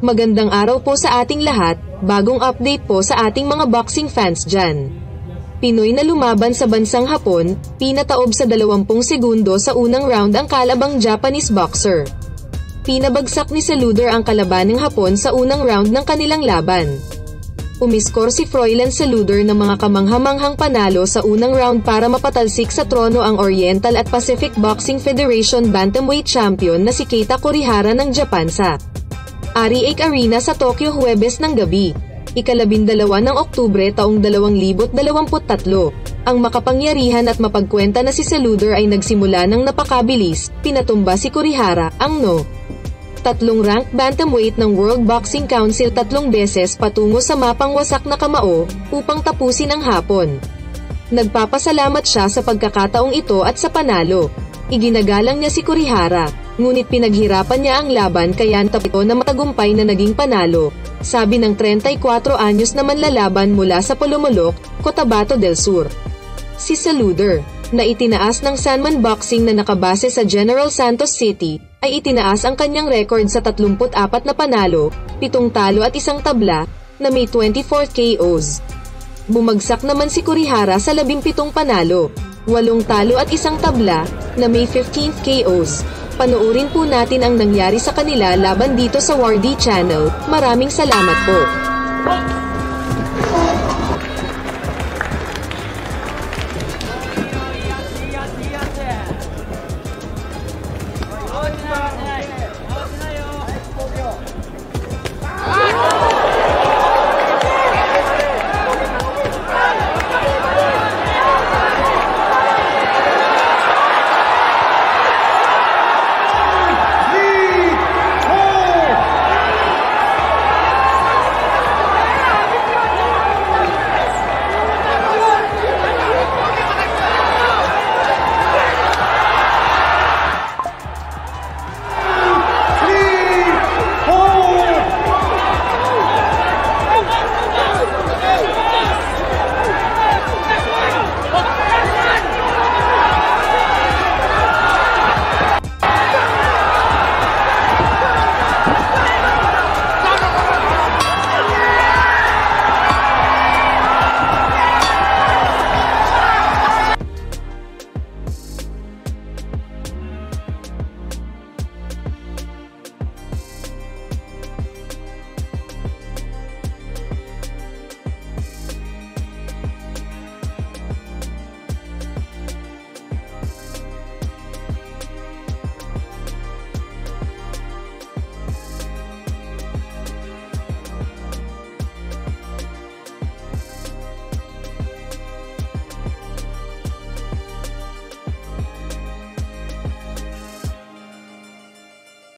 Magandang araw po sa ating lahat, bagong update po sa ating mga boxing fans dyan. Pinoy na lumaban sa bansang Hapon, pinataob sa 20 segundo sa unang round ang kalabang Japanese boxer. Pinabagsak ni Saluder ang kalabanang Hapon sa unang round ng kanilang laban. Umiskor si Froilan Saluder ng mga kamanghamanghang panalo sa unang round para mapatalsik sa trono ang Oriental at Pacific Boxing Federation Bantamweight Champion na si Keita Kurihara ng Japan sa REC Arena sa Tokyo Huwebes ng gabi, ika-12 ng Oktubre taong 2023. Ang makapangyarihan at mapagkwenta na si Saluder ay nagsimula ng napakabilis, pinatumba si Kurihara, ang tatlong rank bantamweight ng World Boxing Council 3 beses patungo sa mapang wasak na kamao, upang tapusin ang hapon. Nagpapasalamat siya sa pagkakataong ito at sa panalo. Iginagalang niya si Kurihara, ngunit pinaghirapan niya ang laban kaya ito na matagumpay na naging panalo, sabi ng 34 anyos na manlalaban mula sa Polomolok, Cotabato del Sur. Si Saluder, na itinaas ng Sanman Boxing na nakabase sa General Santos City, ay itinaas ang kanyang record sa 34 na panalo, 7 talo at 1 tabla, na may 24 KOs. Bumagsak naman si Kurihara sa 17 panalo, 8 talo at 1 tabla, na may 15 KOs. Panoorin po natin ang nangyari sa kanila laban dito sa Wardy Channel. Maraming salamat po.